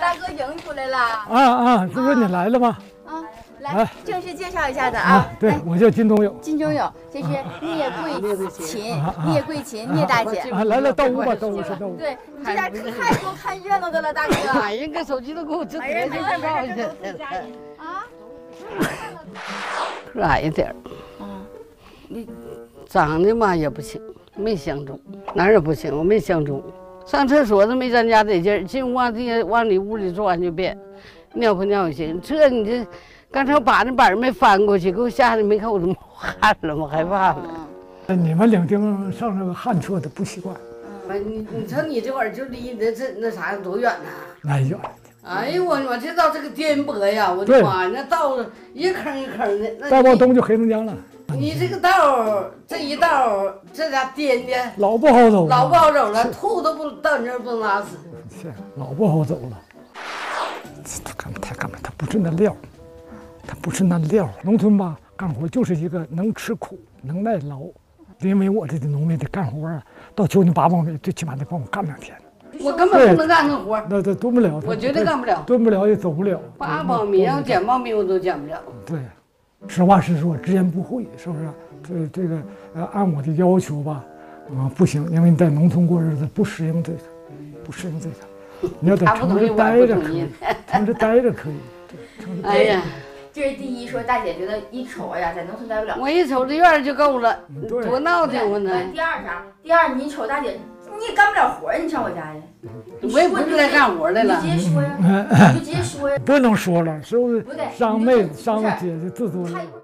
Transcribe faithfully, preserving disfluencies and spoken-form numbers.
大哥迎出来了。 啊啊，这不是你来了吗？ 啊，来，正式介绍一下子啊。 对，我叫金东友。 金东友，这是聂桂琴，聂桂琴，聂大姐。 啊，来来，到屋吧，到屋是到屋。 对，你这家太多看热闹的了，大哥。 哎呀，个手机都给我这贴这看高兴啊。 个矮一点啊， 你长得嘛也不行，没相中，哪儿也不行，我没相中。上厕所都没咱家得劲儿，进屋往地往里屋里转就变，尿不尿也行。这你这，刚才我把那板没翻过去，给我吓得没看我都冒汗了，我害怕了。 你们领丁上这个旱厕的不习惯。 你你瞅你这会儿就离那这那啥多远呐？ 那远。 哎呦我我这到这个颠簸呀！我的妈呀，那道一坑一坑的。 再往东就黑龙江了。 你这个道这一道这家颠的老不好走， 老不好走了，吐都不到你这儿不能拉屎， 老不好走了。他干嘛？他干嘛？他不是那料，他不是那料。农村吧，干活就是一个能吃苦、能耐劳。因为我这农民得干活啊，到九斤八磅的，最起码得帮我干两天。 我根本不能干那活， 那这蹲不了， 我绝对干不了， 蹲不了也走不了。 八苞米要捡苞米我都捡不了。 对，实话实说，直言不讳，是不是？这这个呃，按我的要求吧，啊不行，因为你在农村过日子不适应这个，不适应这个，你要在城市待着可以，城市待着可以。 哎呀， 这是第一，说大姐觉得一瞅呀，在农村待不了。 我一瞅这院就够了，多闹腾我呢。 第二啥？第二你一瞅大姐。你也干不了活，你上我家去。 我也不是来干活来了。 你直接说呀，你就直接说呀。 不能说了，是不是？ 不对， 伤妹子、伤姐姐自尊了。